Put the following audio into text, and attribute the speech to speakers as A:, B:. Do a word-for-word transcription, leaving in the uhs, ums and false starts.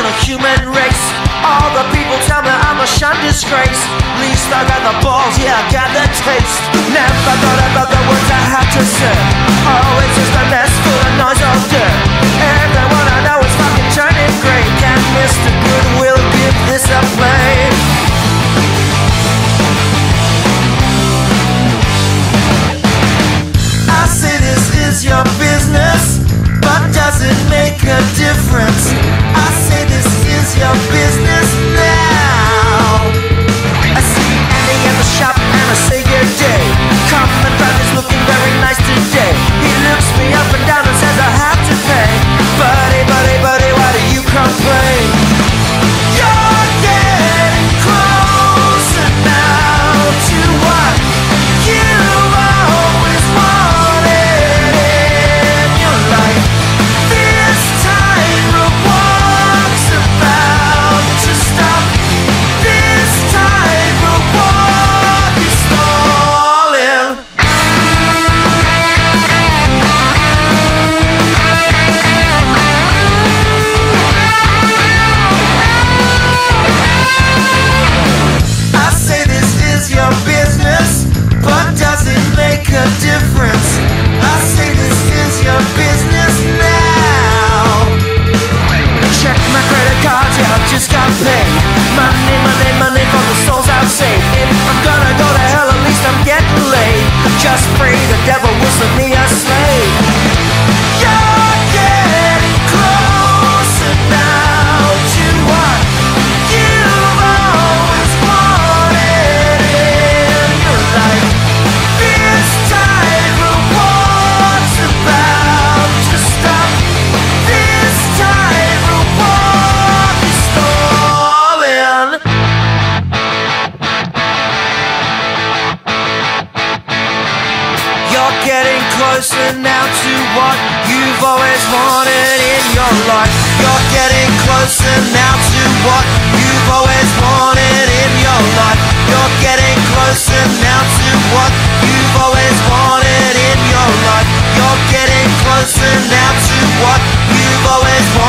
A: in a human race. All the people tell me I'm a shun disgrace. Least I got the balls, yeah, I got the taste. Never thought about the words I had to say. Oh, it's just a mess full of noise all day. Everyone I know is fucking turning grey. Can Mister Goodwill give this a play? I say this is your business, but does it make a difference? I say this is your business now. I see Andy in the shop and I say good day. Common Brad is looking very nice today. He looks me up and down and says I have to pay. Buddy, buddy, buddy, why do you complain? You're getting closer now to what you've always wanted in your life. This tightrope walk's about to stop. This tightrope walk is stalling. I say this is your business, but does it make a difference? I say this is your business now. Check my credit cards, yeah, I've just got paid. Money, money, money for the souls I've saved. If I'm gonna go to hell, at least I'm getting laid. Just pray the devil will send me a slave. You're getting closer now to what you've always wanted in your life. This tightrope walk's about to stop. This tightrope walk is stalling. You're getting closer now to what you've always wanted in your life. You're getting closer now to what you've always wanted in your life. You're getting closer now to what you've always wanted in your life. You're getting closer now to what you've always wanted.